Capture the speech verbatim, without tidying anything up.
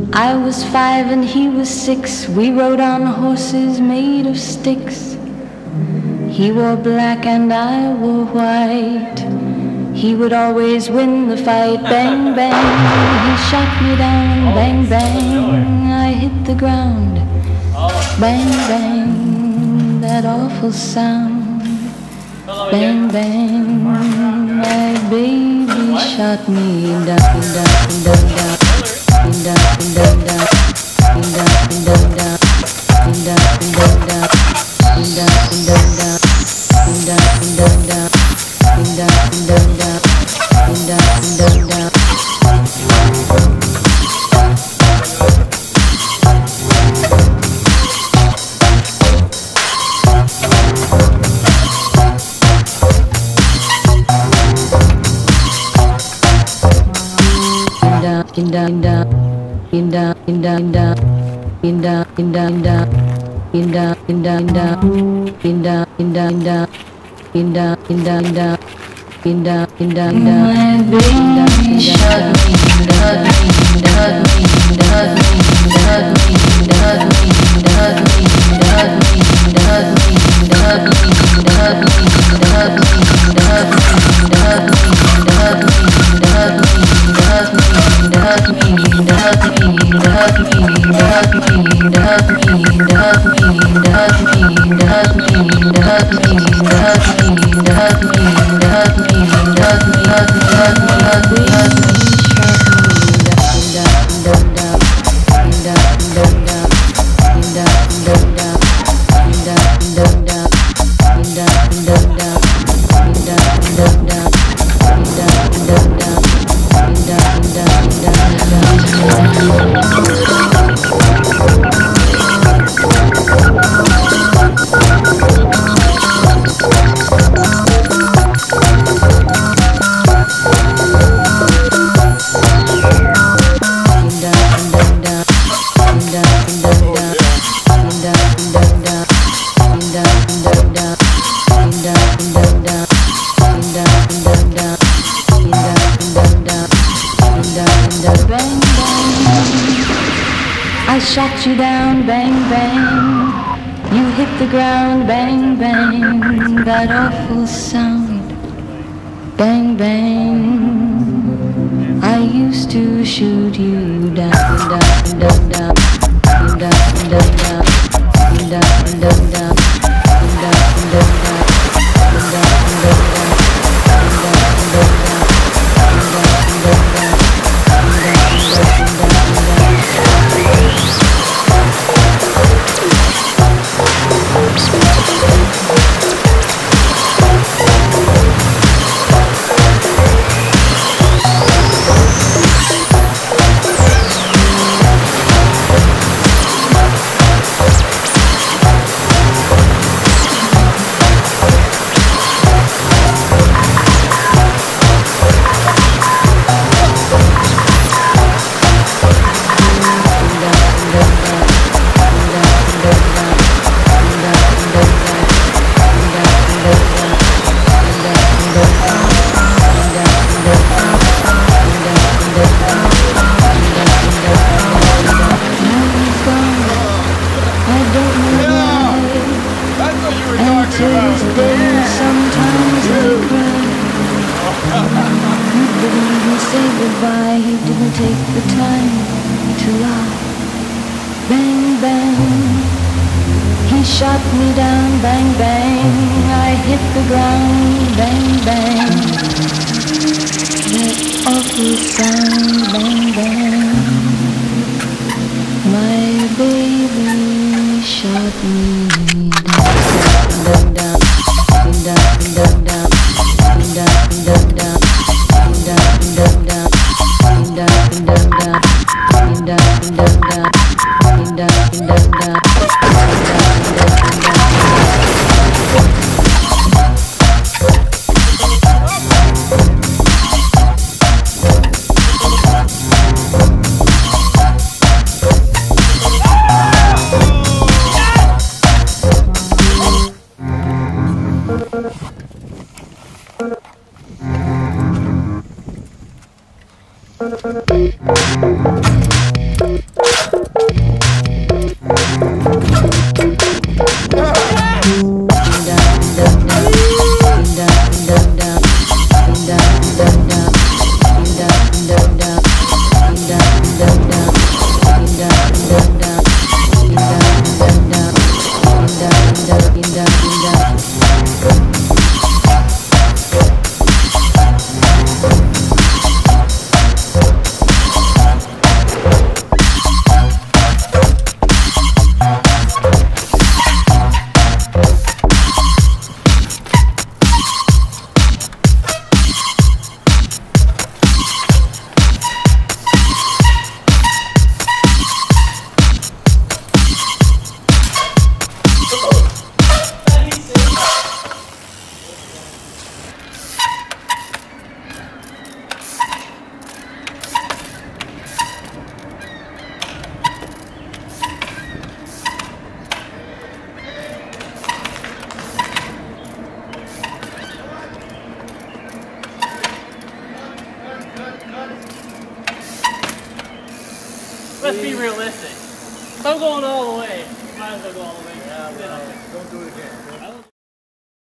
I was five and he was six. We rode on horses made of sticks. He wore black and I wore white. He would always win the fight. Bang, bang, he shot me down. Bang, bang, I hit the ground. Bang, bang, that awful sound. Bang, bang, my baby shot me down, down, down, down, down, down, down, down, down, down, down, Inda, inda, inda, inda, inda, inda, inda, inda, inda, inda, inda, inda, inda, inda, inda, inda, inda, inda, inda. My baby shot me, shot me, shot me, shot me, shot me, shot me, shot me, shot me, shot me, shot me, shot me, shot me, shot me, shot me, shot me, shot me, shot me. Duck me, duck me, duck me, duck me, duck me, duck me, duck me, duck me, duck me, duck me, duck me, duck me, duck me, duck me, duck me, duck me, duck me, shot you down, bang, bang. You hit the ground, bang, bang. That awful sound, bang, bang. I used to shoot you down, down, down, down, down, down, down, down, down, down, down, down. let's be realistic. If I'm going all the way, might as well go all the way. Yeah, well, don't do it again.